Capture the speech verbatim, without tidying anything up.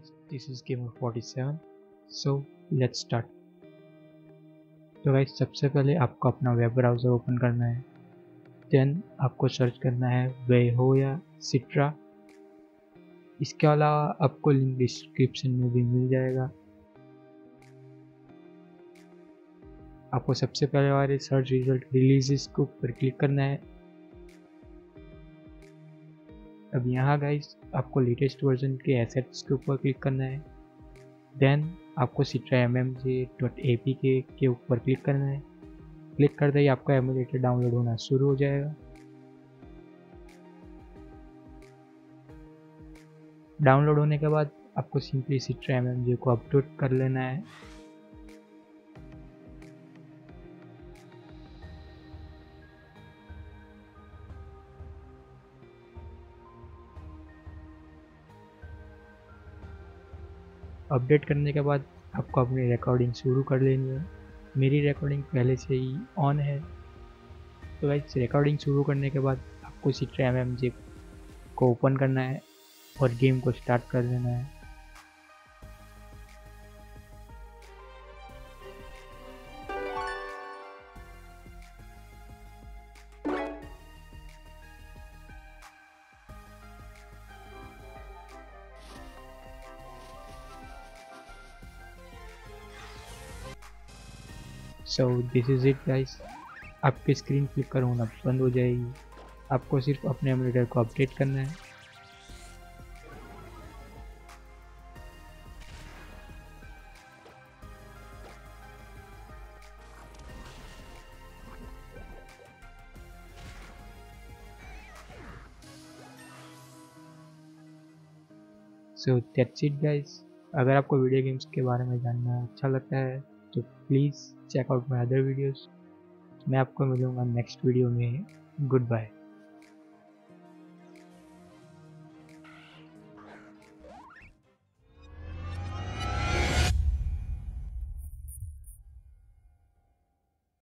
guys, this is Gamer forty-seven. So let's start. तो guys सबसे पहले आपको अपना वेब ब्राउज़र ओपन करना है। देन आपको सर्च करना है वेहो या सिट्रा। इसके अलावा आपको लिंक डिस्क्रिप्शन में भी मिल जाएगा। आपको सबसे पहले वाले सर्च रिजल्ट रिलीजेस के ऊपर क्लिक करना है। अब यहाँ गाइस आपको लेटेस्ट वर्जन के एसेट्स के ऊपर क्लिक करना है। देन आपको Citra M M J dot A P K के ऊपर क्लिक करना है। क्लिक करते ही आपका एमुलेटर डाउनलोड होना शुरू हो जाएगा। डाउनलोड होने के बाद आपको simply Citra M M J को अपलोड कर लेना है। अपडेट करने के बाद आपको अपनी रिकॉर्डिंग शुरू कर लेनी है। मेरी रिकॉर्डिंग पहले से ही ऑन है। तो गाइस रिकॉर्डिंग शुरू करने के बाद आपको सिट्रा एम एम जे को ओपन करना है और गेम को स्टार्ट कर देना है। So this is it guys. आपकी स्क्रीन फ्लिकर होना बंद हो जाएगी। आपको सिर्फ अपने एमुलेटर को अपडेट करना है। So that's it guys. अगर आपको वीडियो गेम्स के बारे में जानना अच्छा लगता है तो please check out my other videos. मैं आपको मिलूँगा नेक्स्ट वीडियो में। Good bye.